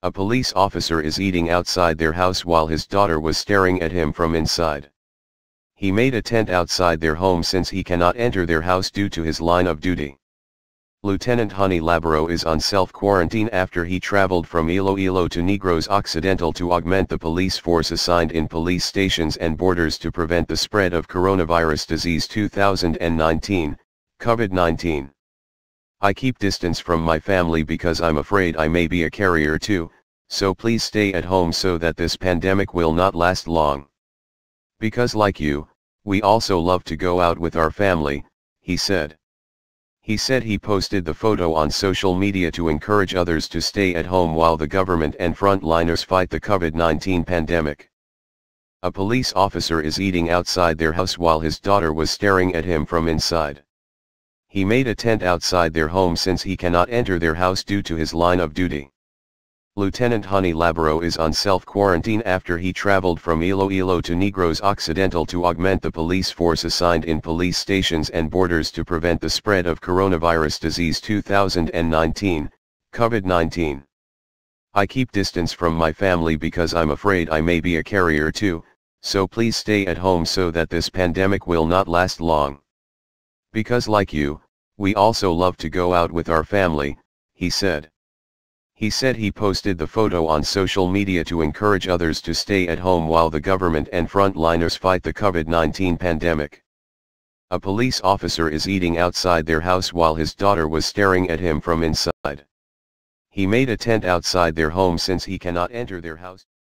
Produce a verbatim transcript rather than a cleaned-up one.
A police officer is eating outside their house while his daughter was staring at him from inside. He made a tent outside their home since he cannot enter their house due to his line of duty. Lieutenant Honey Labaro is on self-quarantine after he traveled from Iloilo to Negros Occidental to augment the police force assigned in police stations and borders to prevent the spread of coronavirus disease two thousand nineteen, COVID nineteen. I keep distance from my family because I'm afraid I may be a carrier too, so please stay at home so that this pandemic will not last long. Because like you, we also love to go out with our family, he said. He said he posted the photo on social media to encourage others to stay at home while the government and frontliners fight the COVID nineteen pandemic. A police officer is eating outside their house while his daughter was staring at him from inside. He made a tent outside their home since he cannot enter their house due to his line of duty. Lieutenant Honey Labaro is on self-quarantine after he traveled from Iloilo to Negros Occidental to augment the police force assigned in police stations and borders to prevent the spread of coronavirus disease two thousand nineteen, COVID nineteen. I keep distance from my family because I'm afraid I may be a carrier too, so please stay at home so that this pandemic will not last long. Because like you, we also love to go out with our family, he said. He said he posted the photo on social media to encourage others to stay at home while the government and frontliners fight the COVID nineteen pandemic. A police officer is eating outside their house while his daughter was staring at him from inside. He made a tent outside their home since he cannot enter their house.